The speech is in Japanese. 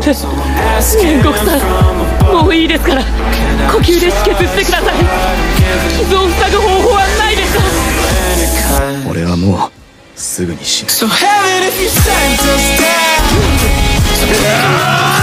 煉獄さん、もういいですから、呼吸で止血してください。傷を塞ぐ方法はないですか？ 俺はもうすぐに死ぬ。